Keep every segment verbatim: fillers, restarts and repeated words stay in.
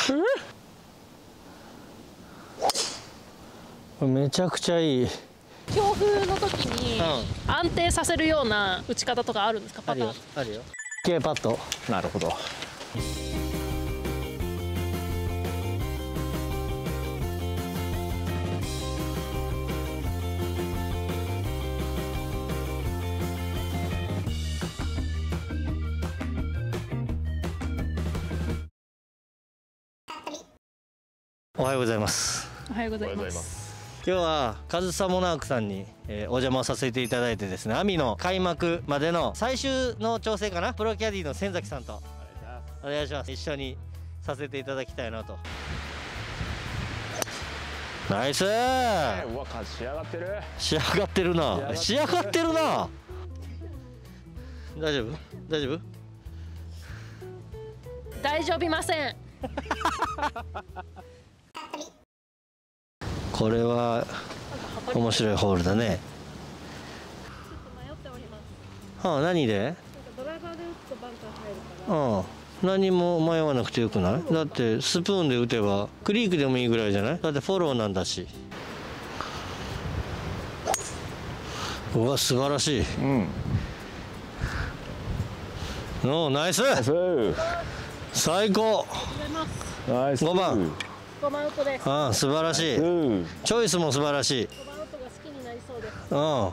めちゃくちゃいい。 強風の時に安定させるような打ち方とかあるんですか？パターンあるよ。K パッド。 なるほど。 おはようございます。 おはようございます。 今日はカズサモナークさんに、えー、お邪魔させていただいてですね、網の開幕までの最終の調整かな、プロキャディの千崎さんとお願いします。一緒にさせていただきたいなと。ナイスー。 うわ、仕上がってる。 仕上がってるな。仕上がってるな。大丈夫？大丈夫？ 大丈夫ません。 これは面白いホールだね。 ちょっと迷っております。 はあ、何で？ なんかドライバーで打つとバンカー入るから。 うん。何も迷わなくてよくない？だってスプーンで打てばクリークでもいいぐらいじゃない？だってフォローなんだし。うわ、素晴らしい。 うん。 おー、ナイス。 ナイス。 最高。 ナイス。 ごばん。 ごばんウッドです。 ああ、素晴らしい。チョイスも素晴らしい。 ごばんウッドが好きになりそうです。 うん。あ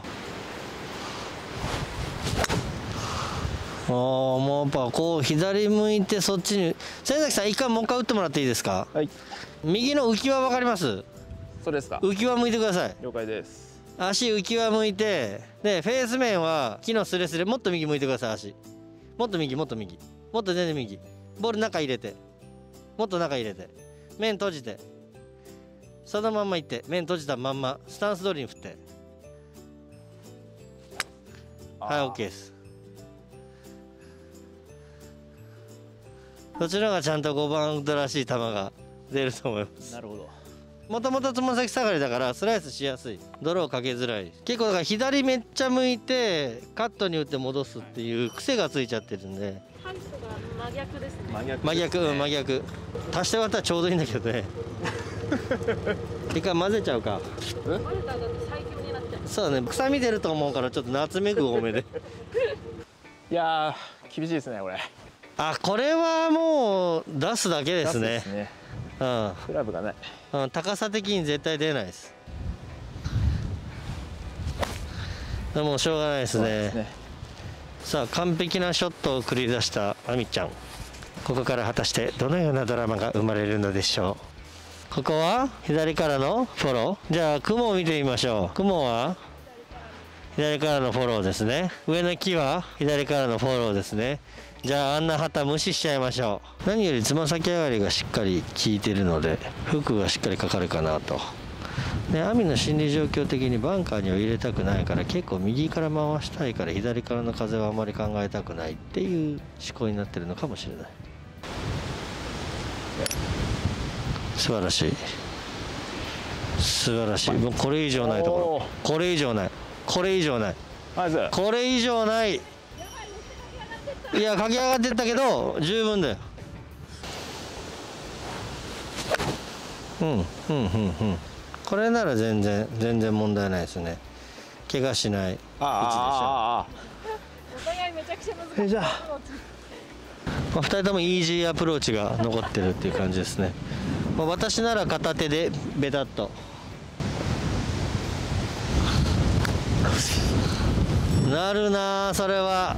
あ、もうやっぱこう左向いてそっちに。千崎さん、一回もう一回打ってもらっていいですか？ はい。 右の浮き輪わかります？ そうですか。 浮き輪向いてください。 了解です。 足浮き輪向いて、でフェース面は木のスレスレ、もっと右向いてください。足もっと右、もっと右、もっと全然右。ボール中入れて、もっと中入れて、面閉じて、そのまんまいって、面閉じたまんまスタンス通りに振って、はい、 OK です。そっちの方がちゃんとごばんウッドらしい球が出ると思います。 なるほど。 もともとつま先下がりだからスライスしやすい、ドローかけづらい。結構だから左めっちゃ向いてカットに打って戻すっていう癖がついちゃってるんで。 ハイトが真逆ですね。 真逆。 真逆、うん、真逆。足して割ったらちょうどいいんだけどね。一回混ぜちゃうか。 混ぜたらだって最強になっちゃう。 そうだね、臭み出ると思うからちょっとナツメグ多めで。 いやー、厳しいですね、これ。 あ、これはもう出すだけですね。 ですね。 うん、 クラブがない。 うん、高さ的に絶対出ないです。でもしょうがないですね。 そうですね。 さあ、完璧なショットを繰り出したあみちゃん。ここから果たしてどのようなドラマが生まれるのでしょう。ここは左からのフォロー。じゃあ雲を見てみましょう。雲は左からのフォローですね。上の木は左からのフォローですね。じゃああんな旗無視しちゃいましょう。何よりつま先上がりがしっかり効いてるのでフックがしっかりかかるかなと。で、網の心理状況的にバンカーには入れたくないから結構右から回したいから左からの風はあまり考えたくないっていう思考になってるのかもしれない。素晴らしい、素晴らしい。もうこれ以上ないところ、これ以上ない、これ以上ない、これ以上ない。いや、駆け上がってったけど十分だよ。うんうんうんうん。これなら全然全然問題ないですね。怪我しない位置でしょ。 ああ、 お互いめちゃくちゃ難しい。 じゃあ、 まあ、ふたりともイージーアプローチが残ってるっていう感じですね。まあ、私なら片手でベタっと。なるなあ、それは。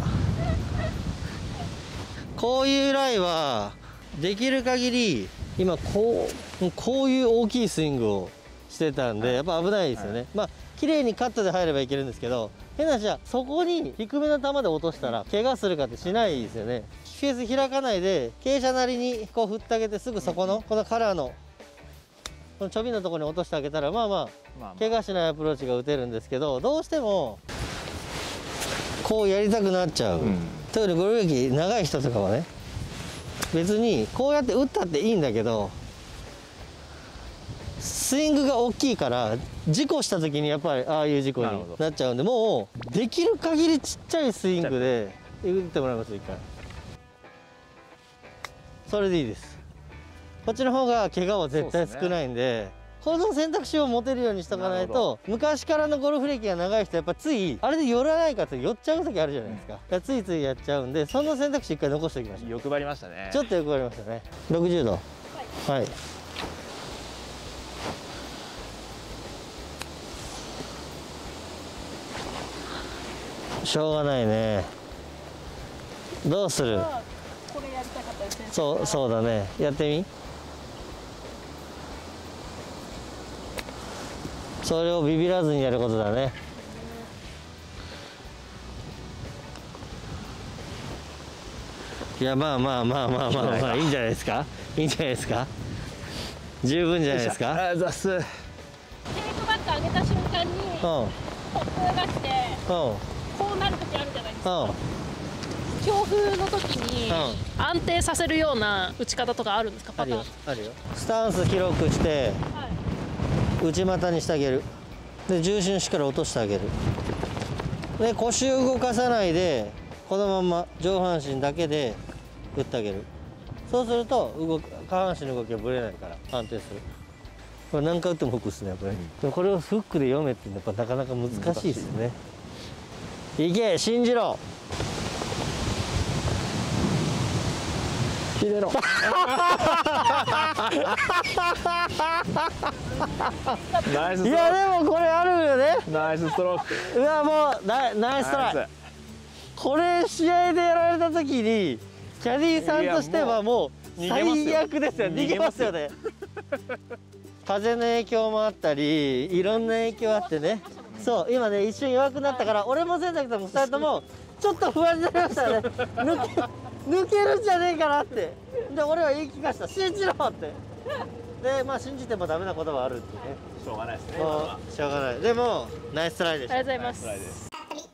こういうライはできる限り今こうこういう大きいスイングをしてたんで、やっぱ危ないですよね。まあ綺麗にカットで入ればいけるんですけど、変な話はそこに低めの球で落としたら怪我するかってしないですよね。フェース開かないで傾斜なりにこう振ってあげて、すぐそこのこのカラーのこのちょびのところに落としてあげたら、まあまあ怪我しないアプローチが打てるんですけど、どうしてもこうやりたくなっちゃう。うん、特にゴルフ歴長い人とかはね、別にこうやって打ったっていいんだけど、スイングが大きいから事故した時にやっぱりああいう事故になっちゃうんで、もうできる限りちっちゃいスイングで打ってもらいます。一回それでいいです。 こっちの方が怪我は絶対少ないんで、この選択肢を持てるようにしとかないと、昔からのゴルフ歴が長い人やっぱついあれで寄らないかって寄っちゃう時あるじゃないですか。だからついついやっちゃうんで、その選択肢一回残しておきましょう。 欲張りましたね。 ちょっと欲張りましたね。ろくじゅうど。はい。しょうがないね。どうする？ これやりたかったですね。 そうそうだね。やってみ。それをビビらずにやることだね。いや、まあまあまあまあまあまあいいんじゃないですか。いいんじゃないですか。十分じゃないですか。 ありがとうございます。 テイクバック上げた瞬間にうん突風が来てうんこうなる時あるじゃないですか。 うん。 強風の時にう安定させるような打ち方とかあるんですか？ あるよパターン。 あるよ。スタンス広くしてはい。 内股にしてあげる。で重心しっかり落としてあげる。で腰を動かさないでこのまま上半身だけで打ってあげる。そうすると動く下半身の動きがぶれないから安定する。これ何回打ってもフックですね、これ。でもこれをフックで読めってやっぱなかなか難しいですよね。いけ、信じろ。 ひねろ。ナイスストローク。 いやでもこれあるよね。 ナイスストローク。 うわもうナイナイストライ。これ試合でやられた時にキャディーさんとしてはもう最悪ですよ。逃げますよね。風の影響もあったりいろんな影響あってね。そう今ね一瞬弱くなったから俺も千崎さんもふたりともちょっと不安になりましたね。抜け抜けるんじゃねえかなって。で俺は言い聞かした信じろって。でまあ信じてもダメなことはあるってね。 しょうがないですね。 もうしょうがない。でもナイストライでしありがとうた。 ございます。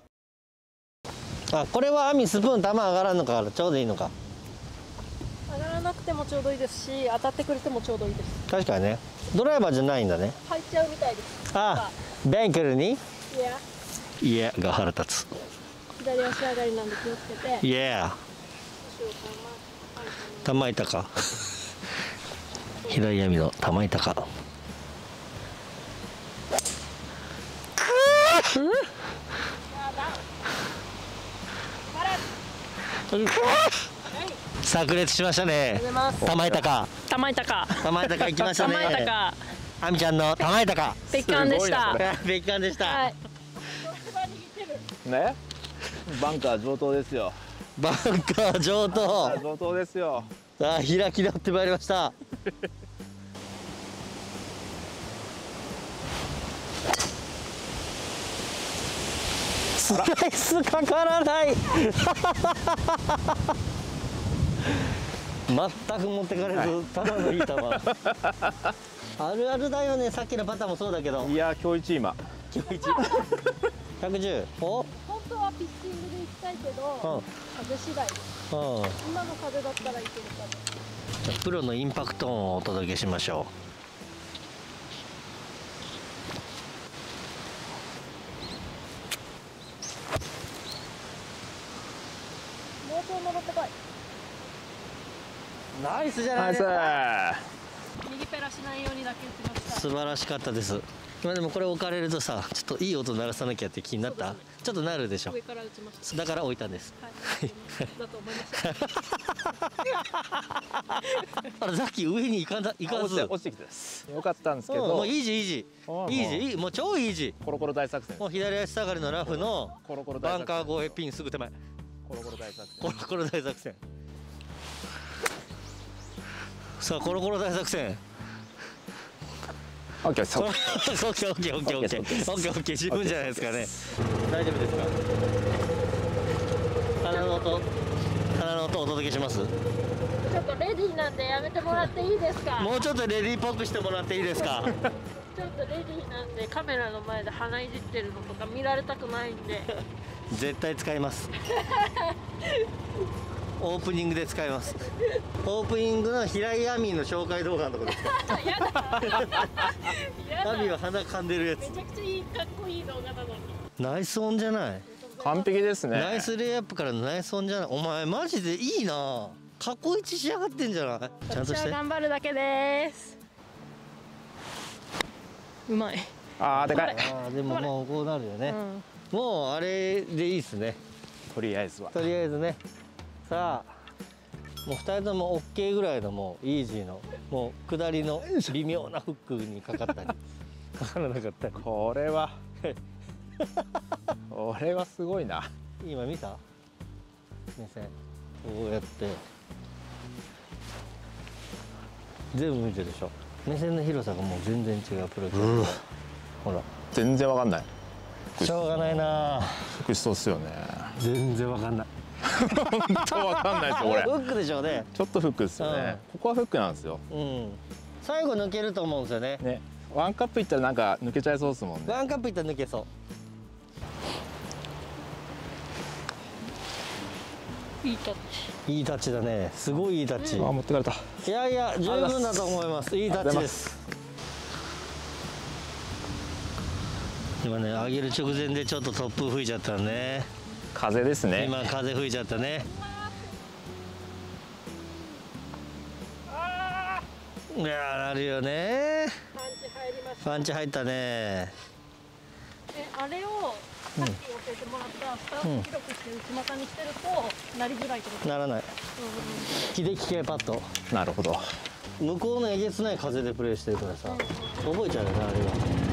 あこれは網スプーン球上がらんのかからちょうどいいのか。 上がらなくてもちょうどいいですし、当たってくれてもちょうどいいです。 確かにね。ドライバーじゃないんだね。 入っちゃうみたいです。 あベンクルにいや、 いやが腹立つ。 左足上がりなんで気をつけて。 いや玉板か。左闇の玉板か。炸裂しましたね。玉板か。 玉板か。 玉板か行きましたね。 玉板か。 あみちゃんの玉板か。 別館でした。 別館でした。 はい。 ね。バンカー上等ですよ。 バンカー上等。 上等ですよ。 さあ開き直ってまいりました。スライスかからない。全く持ってかれず、ただのいい球。あるあるだよね、さっきのパターンもそうだけど。 いや今日一今。 今日一。百十。お。 本当はピッチングで行きたいけど、風次第です。今の風だったらいけるかも。 プロのインパクト音をお届けしましょう。 もうちょい戻ってこい。 ナイスじゃなナイス。 いですか。 右ペラしないようにだけ言ってました。 素晴らしかったです。まあでもこれ置かれるとさ、ちょっといい音鳴らさなきゃって気になった。ちょっとなるでしょ。 上から打ちました。 だから置いたんです。 はい。だと思いました。 あれさっき上に行かな行かず。 落ちてきてです。よかったんですけうん、もど。 うイージーイージー。イージーいいもう超イージー。 コロコロ大作戦。 もう左足下がりのラフのコロコロバン大作戦。 カー越えピンすぐ手前。 コロコロ大作戦。 コロコロ大作戦。さあコロコロ大作戦。 オッケー、そう。 オッケーオッケーオッケーオッケーオッケーオッケーオッケー十分じゃないですかね。大丈夫ですか。鼻の音鼻の音お届けします。 ちょっとレディーなんでやめてもらっていいですか。 もうちょっとレディーっぽくしてもらっていいですか。 ちょっとレディーなんでカメラの前で鼻いじってるのとか見られたくないんで。 絶対使います。オープニングで使います。オープニングの平井亜美の紹介動画のところですか。 やだ。やだ。 亜美は鼻噛んでるやつ。 めちゃくちゃいいかっこいい動画なのに。 ナイスオンじゃない。 完璧ですね。 ナイスレイアップからのナイスオンじゃない。お前マジでいいな。 過去一仕上がってんじゃない？ちゃんとして。 私は頑張るだけです。うまい。 あーでかい。 あーでももうこうなるよね、 うん、 もうあれでいいっすね。 とりあえずは。 とりあえずね。さあもうふたりとも オーケー ぐらいのもうイージーのもう下りの微妙なフックにかかったりかからなかったり。 これはこれはすごいな。 今見た目線こうやって全部見てるでしょ。目線の広さがもう全然違うプロジェクト、うん、ほら全然わかんない。 しょうがないな。 フックしそうっすよね。 全然わかんない。 本当わかんないですよこれ。 フックでしょうね。 ちょっとフックですよね、うん、ここはフックなんですよ。 うん。最後抜けると思うんですよね。 ね、ワンカップいったらなんか抜けちゃいそうですもんね。 ワンカップいったら抜けそう。 いいタッチ。 いいタッチだね。すごいいいタッチ。 うん、あ、持ってかれた。 いやいや十分だと思います。いいタッチです。今ね上げる直前でちょっと突風吹いちゃったね。 風ですね。 今風吹いちゃったね。いやなるよね。 パンチ入りました。 パンチ入ったね。 え、あれをさっき教えてもらったスタート記録して内股にしてるとなりづらいってこと？ ならない。木で利けパッド。 なるほど。 向こうのえげつない風でプレーしてるからさ、うん、覚えちゃうよねあれは。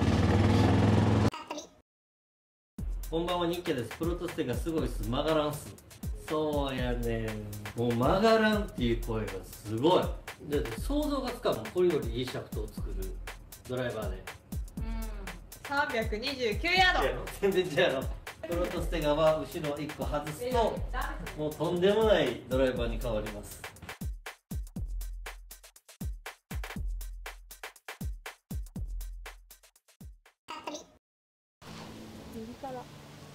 こんばんは、ニッケです。プロトステがすごいっす。曲がらんっす。そうやねん。もう曲がらんっていう声がすごい。だって想像がつかんもん。これよりいいシャフトを作るドライバーで。 うん。さんびゃくにじゅうきゅうヤード。 全然違うの。プロトステガは後ろいっこ外すと、もうとんでもないドライバーに変わります。 右から。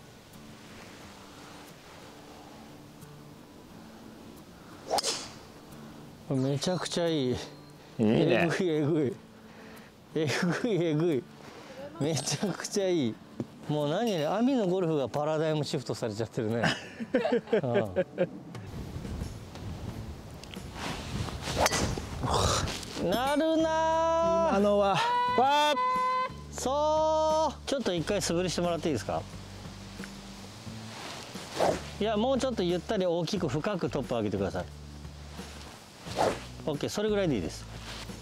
めちゃくちゃいい。 いいね。 えぐいえぐい。えぐいえぐい。めちゃくちゃいい。もう何ね、網のゴルフがパラダイムシフトされちゃってるね。うん、なるな今のは。わあ。 そう。ちょっと一回素振りしてもらっていいですか。いや、もうちょっとゆったり大きく深くトップ上げてください。オッケー、それぐらいでいいです。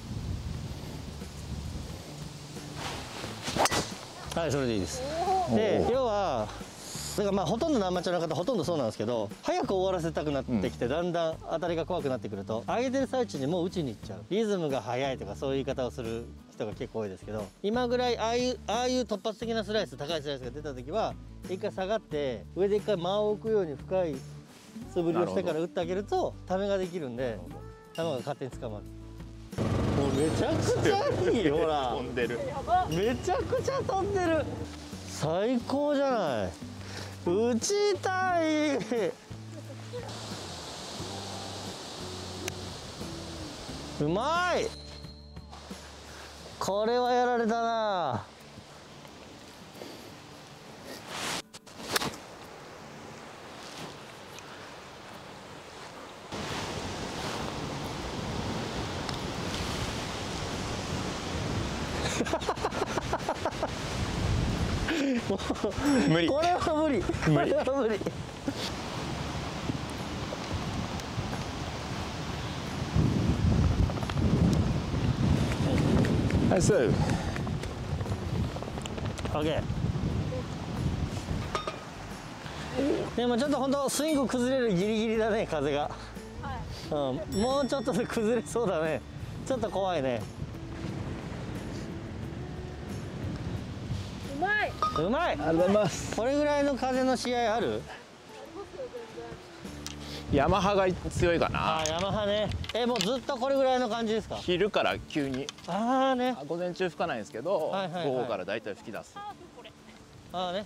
はい、それでいいです。で、要はだからまあほとんどのアマチュアの方ほとんどそうなんですけど、早く終わらせたくなってきて、うん、だんだん当たりが怖くなってくると上げてる最中にもう打ちに行っちゃう。リズムが速いとかそういう言い方をする人が結構多いですけど、今ぐらいああいうああいう突発的なスライス、高いスライスが出た時は一回下がって上で一回間を置くように深い素振りをしてから打ってあげるとためができるんで、球が勝手に捕まる。もうめちゃくちゃいい。ほら飛んでる。 めちゃくちゃ飛んでる。最高じゃない。打ちたい。うまい。これはやられたな。 無理。 これは無理。これは無理。 ナイス。 オッケー。でもちょっと本当スイング崩れるギリギリだね、風が。はい。うん、もうちょっとで崩れそうだね。ちょっと怖いね。 うまい。 うまい。 ありがとうございます。 これぐらいの風の試合ある？ ヤマハが強いかな。 あ、ヤマハね。え、もうずっとこれぐらいの感じですか？ 昼から急に。 ああね。 午前中吹かないんですけど、 はいはいはい、 午後からだいたい吹き出す。 ああね。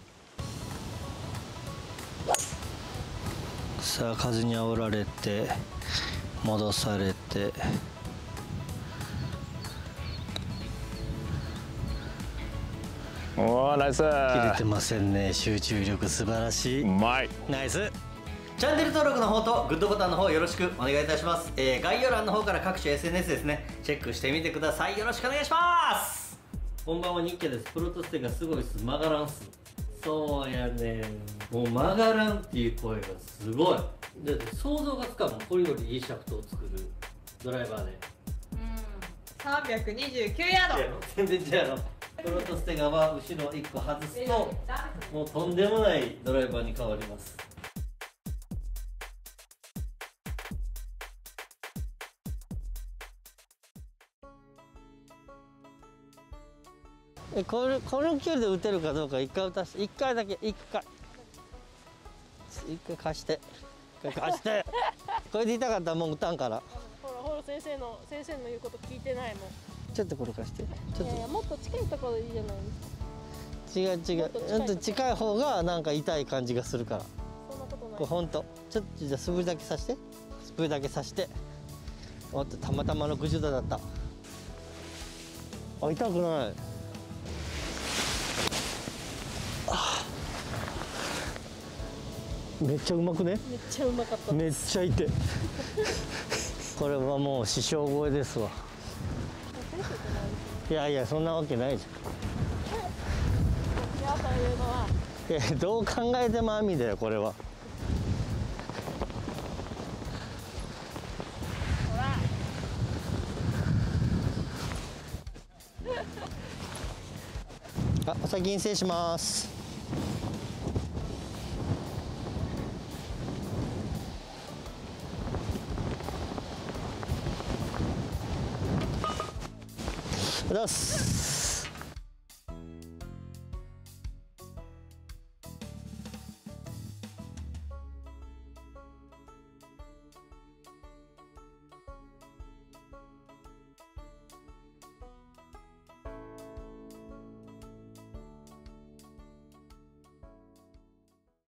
さあ風に煽られて戻されて。 おお、ナイス。 切れてませんね。集中力素晴らしい。 うまい。 ナイス。 チャンネル登録の方とグッドボタンの方よろしくお願いいたします。えー、概要欄の方から各種 エスエヌエス ですね、チェックしてみてください。よろしくお願いします。 こんばんは、ニッケです。プロトステがすごいっす。曲がらんっす。そうやねん。もう曲がらんっていう声がすごい。だって想像がつかんもん。これよりいいシャフトを作るドライバーで。 さんびゃくにじゅうきゅうヤード。 全然違うやろ。プロトステガは後ろいっこ外すと、もうとんでもないドライバーに変わります。え、これこの距離で打てるかどうか一回打たして、一回だけ、一回一回貸して、一回貸してこれで痛かったらもう打たんから。 ほらほら、先生の先生の言うこと聞いてないもん。 ちょっとこれ貸して。ちょっいやいや、もっと近いところでいいじゃないですか。 と違う違う、ちょっと近い方がなんか痛い感じがするから。 そんなことないこれほんとちょっとじゃあ素振りだけさして、素振りだけさして。おっと、たまたまろくじゅうどだった。あ、痛くない。あ、めっちゃうまくね。 めっちゃうまかった。 めっちゃ痛いこれはもう師匠超えですわ。いやいや、そんなわけないじ皆さん言うのは。 ゃん。いや、どう考えても網だよ、これは。あ、お先に失礼します。ありがとうございます。